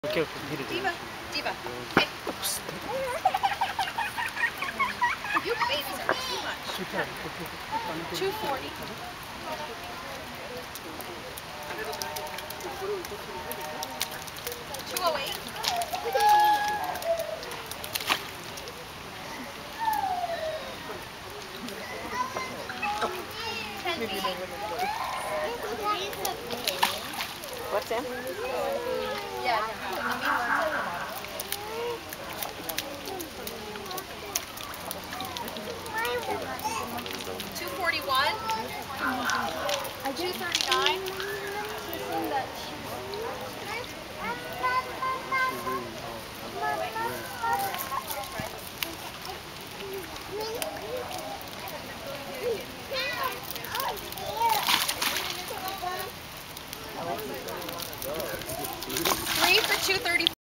오케이, 오케이. 미리. Diva, Diva. Hey. You babies are too much. 240. 208. What's that? Yeah. 241. 239. 3 for 234.